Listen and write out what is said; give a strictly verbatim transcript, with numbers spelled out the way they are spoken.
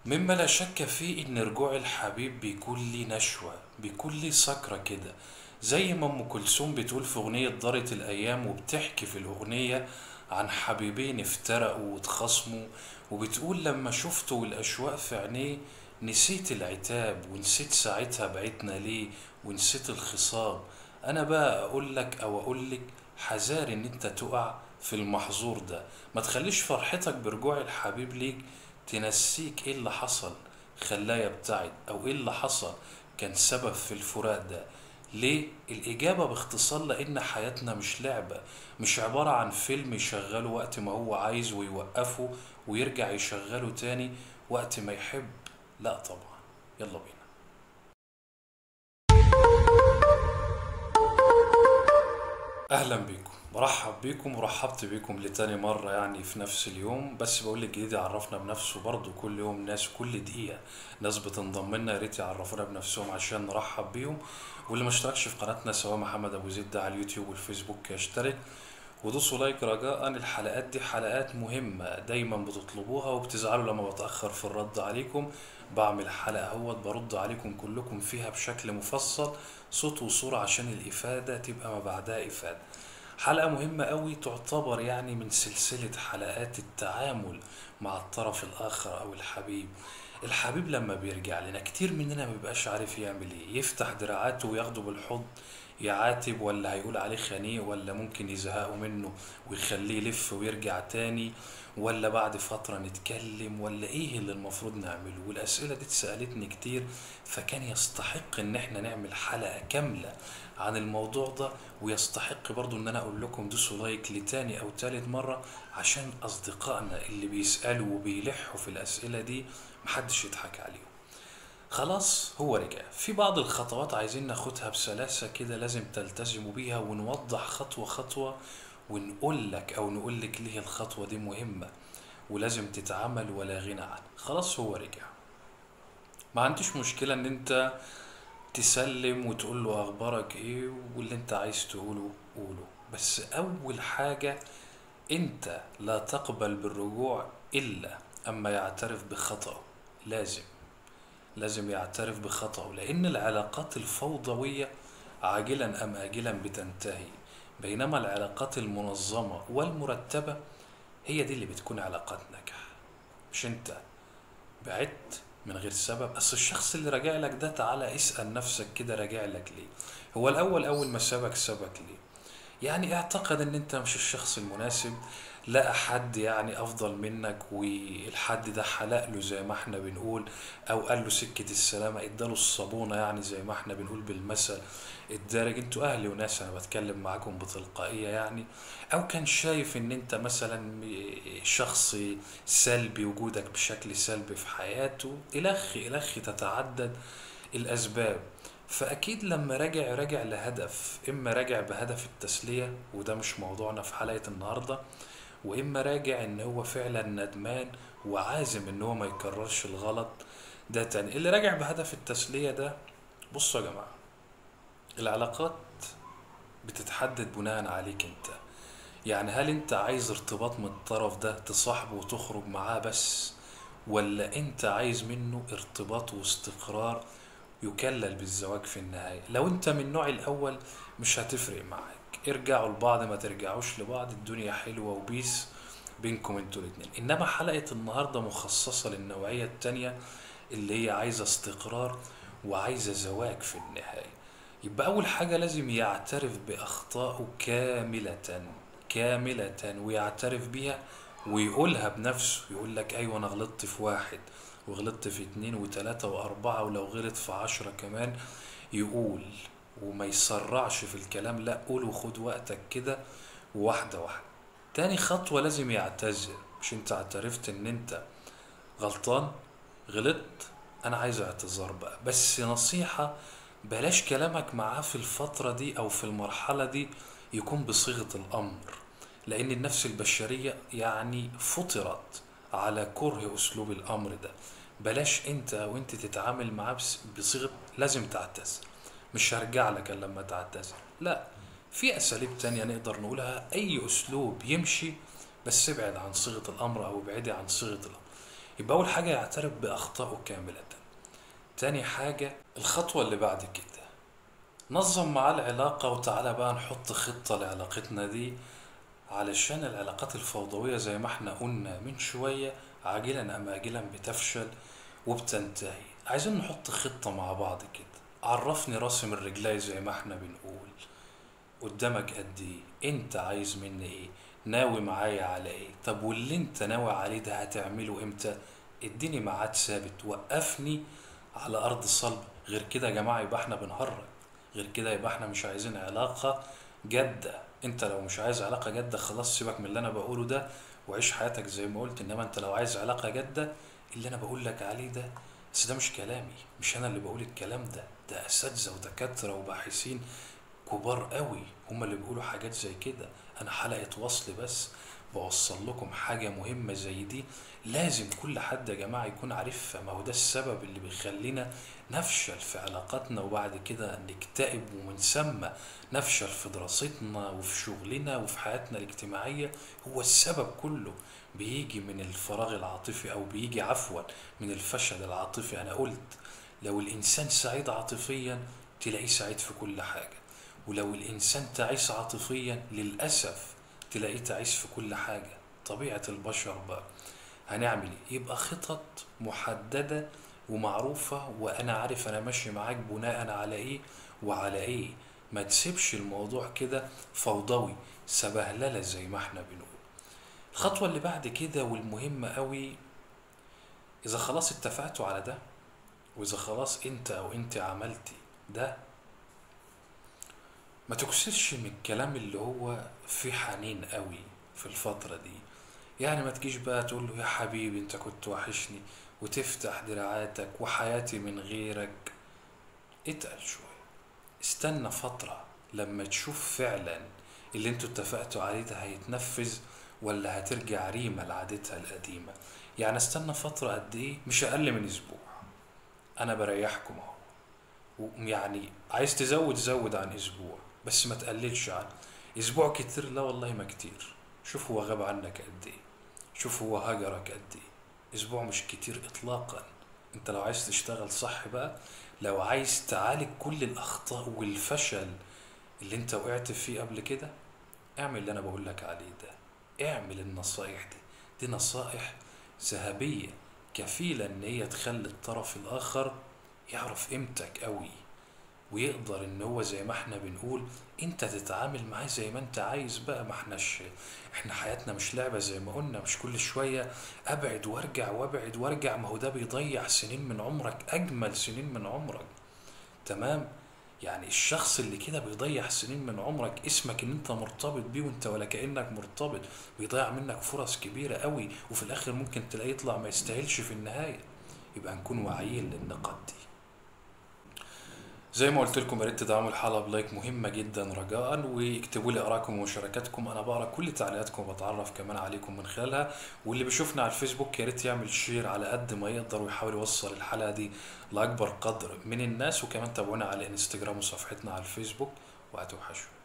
مما لا شك فيه ان رجوع الحبيب بيكون لي نشوة، بيكون لي سكرة كده. زي ما ام كلثوم بتقول في اغنية دارت الايام، وبتحكي في الاغنية عن حبيبين افترقوا واتخاصموا، وبتقول لما شفته والاشواق في عينيه نسيت العتاب ونسيت ساعتها بعتنا ليه، ونسيت الخصام. انا بقى اقول لك او اقول لك حذار ان انت تقع في المحظور ده. ما تخليش فرحتك برجوع الحبيب ليك تنسيك ايه اللي حصل خلاه يبتعد، او ايه اللي حصل كان سبب في الفراق ده. ليه؟ الإجابة باختصار لأن حياتنا مش لعبة، مش عبارة عن فيلم يشغله وقت ما هو عايز ويوقفه ويرجع يشغله تاني وقت ما يحب. لا طبعا. يلا بينا. اهلا بيكم، برحب بيكم ورحبت بيكم لتاني مرة يعني في نفس اليوم. بس بقول لك جديد يعرفنا بنفسه برضه كل يوم، ناس كل دقيقة ناس بتنضم لنا، يا ريت يعرفونا بنفسهم عشان نرحب بيهم. واللي ما اشتركش في قناتنا سواء محمد ابو زيد ده على اليوتيوب والفيسبوك يشترك، ودوسوا لايك رجاء. الحلقات دي حلقات مهمة دايما بتطلبوها وبتزعلوا لما بتأخر في الرد عليكم. بعمل حلقة اهوت برد عليكم كلكم فيها بشكل مفصل، صوت وصورة، عشان الإفادة تبقى ما بعدها إفادة. حلقة مهمة قوي، تعتبر يعني من سلسلة حلقات التعامل مع الطرف الآخر أو الحبيب. الحبيب لما بيرجع لنا كتير مننا مبيبقاش عارف يعمل ايه، يفتح دراعاته وياخده بالحضن، يعاتب ولا هيقول عليه خنيق، ولا ممكن يزهقه منه ويخليه يلف ويرجع تاني، ولا بعد فترة نتكلم، ولا ايه اللي المفروض نعمله. والأسئلة دي اتسألتني كتير، فكان يستحق ان احنا نعمل حلقة كاملة عن الموضوع ده. ويستحق برضو ان انا اقول لكم دوسوا لايك لتاني او تالت مرة، عشان اصدقائنا اللي بيسألوا وبيلحوا في الاسئلة دي محدش يضحك عليهم. خلاص هو رجع. في بعض الخطوات عايزين ناخدها بسلاسة كده، لازم تلتزموا بيها، ونوضح خطوة خطوة، ونقول لك او نقول لك ليه الخطوة دي مهمة ولازم تتعمل ولا غنى عنها. خلاص هو رجع، ما عنديش مشكلة ان انت تسلم وتقول له اخبارك ايه، واللي انت عايز تقوله قوله. بس اول حاجة، انت لا تقبل بالرجوع الا اما يعترف بخطأه. لازم لازم يعترف بخطأه، لأن العلاقات الفوضوية عاجلا أم آجلا بتنتهي، بينما العلاقات المنظمة والمرتبة هي دي اللي بتكون علاقات ناجحة. مش انت بعدت من غير سبب. أصل الشخص اللي راجع لك ده، تعالى اسأل نفسك كده، راجع لك ليه؟ هو الأول أول ما سابك سابك ليه؟ يعني اعتقد ان انت مش الشخص المناسب، لقى حد يعني افضل منك، والحد ده حلق له زي ما احنا بنقول، او قال له سكة السلامة، اداله الصابونة يعني زي ما احنا بنقول بالمثل الدارج. انتوا اهلي وناس، انا بتكلم معاكم بتلقائية يعني. او كان شايف ان انت مثلا شخص سلبي، وجودك بشكل سلبي في حياته، الخ الخ تتعدد الاسباب. فاكيد لما رجع رجع لهدف، اما راجع بهدف التسلية وده مش موضوعنا في حلقة النهاردة، واما راجع ان هو فعلا ندمان وعازم ان هو ما يكررش الغلط ده تاني. اللي راجع بهدف التسلية ده، بصوا يا جماعة، العلاقات بتتحدد بناء عليك انت. يعني هل انت عايز ارتباط من الطرف ده تصاحبه وتخرج معاه بس، ولا انت عايز منه ارتباط واستقرار يكلل بالزواج في النهاية؟ لو انت من النوع الاول مش هتفرق معاك، ارجعوا لبعض ما ترجعوش لبعض، الدنيا حلوة وبيس بينكم انتوا الاتنين. انما حلقة النهاردة مخصصة للنوعية التانية، اللي هي عايزة استقرار وعايزة زواج في النهاية. يبقى اول حاجة لازم يعترف باخطائه كاملة كاملة، ويعترف بيها ويقولها بنفسه. يقول لك ايوه انا غلطت في واحد، وغلطت في اتنين وتلاتة واربعة، ولو غلط في عشرة كمان يقول، وما يسرعش في الكلام. لا، قول وخد وقتك كده، واحدة واحدة. تاني خطوة لازم يعتذر. مش انت اعترفت ان انت غلطان، غلطت، انا عايز اعتذار بقى. بس نصيحة، بلاش كلامك معاه في الفترة دي او في المرحلة دي يكون بصيغة الامر، لان النفس البشرية يعني فطرت على كره اسلوب الامر ده. بلاش انت وانت تتعامل معاه بس- بصيغة لازم تعتذر، مش هرجع لك الا لما تعتذر. لا، في اساليب تانية نقدر نقولها، اي اسلوب يمشي، بس ابعد عن صيغة الامر او ابعدي عن صيغة الامر. يبقى اول حاجة يعترف باخطائه كاملة. تاني حاجة الخطوة اللي بعد كده نظم معاه العلاقة، وتعالى بقى نحط خطة لعلاقتنا دي، علشان العلاقات الفوضوية زي ما احنا قلنا من شوية عاجلا ام اجلا بتفشل وبتنتهي. عايزين نحط خطة مع بعض كده. عرفني راسم الرجلاي زي ما احنا بنقول. قدامك قد ايه؟ انت عايز مني ايه؟ ناوي معايا على ايه؟ طب واللي انت ناوي عليه ده هتعمله امتى؟ اديني ميعاد ثابت، وقفني على ارض صلب. غير كده يا جماعة يبقى احنا بنهرج، غير كده يبقى احنا مش عايزين علاقة جادة. انت لو مش عايز علاقة جادة خلاص سيبك من اللي انا بقوله ده وعيش حياتك زي ما قلت. انما انت لو عايز علاقة جادة، اللي انا بقول لك عليه ده، بس ده مش كلامي، مش انا اللي بقول الكلام ده، ده اساتذة ودكاترة وباحثين كبار قوي هما اللي بيقولوا حاجات زي كده. انا حلقة وصل بس بوصل لكم حاجة مهمة زي دي، لازم كل حد يا جماعة يكون عارفها. ما هو ده السبب اللي بيخلينا نفشل في علاقاتنا، وبعد كده نكتئب، ومن ثم نفشل في دراستنا وفي شغلنا وفي حياتنا الاجتماعية. هو السبب كله بيجي من الفراغ العاطفي، او بيجي عفوا من الفشل العاطفي. انا قلت لو الانسان سعيد عاطفيا تلاقيه سعيد في كل حاجة، ولو الإنسان تعيس عاطفيا للأسف تلاقيه تعيس في كل حاجة. طبيعة البشر بقى. هنعمل ايه؟ يبقى خطط محددة ومعروفة، وأنا عارف أنا ماشي معاك بناء على ايه وعلى ايه. ما تسيبش الموضوع كده فوضوي سبهللة زي ما احنا بنقول. الخطوة اللي بعد كده والمهمة قوي، إذا خلاص اتفقتوا على ده، وإذا خلاص أنت أو أنت عملتي ده، ما تكسرش من الكلام اللي هو فيه حنين قوي في الفترة دي. يعني ما تجيش بقى تقول له يا حبيبي انت كنت وحشني، وتفتح دراعاتك وحياتي من غيرك. اتقل شوية، استنى فترة لما تشوف فعلا اللي انتوا اتفقتوا عليه ده هيتنفذ، ولا هترجع ريمة لعادتها القديمة. يعني استنى فترة قد ايه؟ مش اقل من اسبوع. انا بريحكم اهو، يعني عايز تزود زود عن اسبوع، بس ما تقللش عنه. اسبوع كتير؟ لا والله ما كتير. شوف هو غاب عنك قد ايه، شوف هو هجرك قد ايه. اسبوع مش كتير اطلاقا. انت لو عايز تشتغل صح بقى، لو عايز تعالج كل الاخطاء والفشل اللي انت وقعت فيه قبل كده، اعمل اللي انا بقولك عليه ده. اعمل النصايح دي، دي نصائح ذهبية كفيلة ان هي تخلي الطرف الاخر يعرف قيمتك قوي، ويقدر ان هو زي ما احنا بنقول انت تتعامل معاه زي ما انت عايز بقى. ما احناش، احنا حياتنا مش لعبة زي ما قلنا، مش كل شوية ابعد وارجع وابعد وارجع. ما هو ده بيضيع سنين من عمرك، اجمل سنين من عمرك. تمام؟ يعني الشخص اللي كده بيضيع سنين من عمرك، اسمك ان انت مرتبط بيه وانت ولا كأنك مرتبط، بيضيع منك فرص كبيرة قوي، وفي الاخر ممكن تلاقيه يطلع ما يستاهلش في النهاية. يبقى نكون واعيين للنقاط دي. زي ما قلت لكم، يا ريت تدعموا الحلقه بلايك مهمه جدا رجاء، واكتبوا لي ارائكم ومشاركاتكم. انا بقرا كل تعليقاتكم وبتعرف كمان عليكم من خلالها. واللي بيشوفنا على الفيسبوك يا ريت يعمل شير على قد ما يقدر، ويحاول يوصل الحلقه دي لاكبر قدر من الناس. وكمان تابعونا على الانستجرام وصفحتنا على الفيسبوك، وهتوحشوا.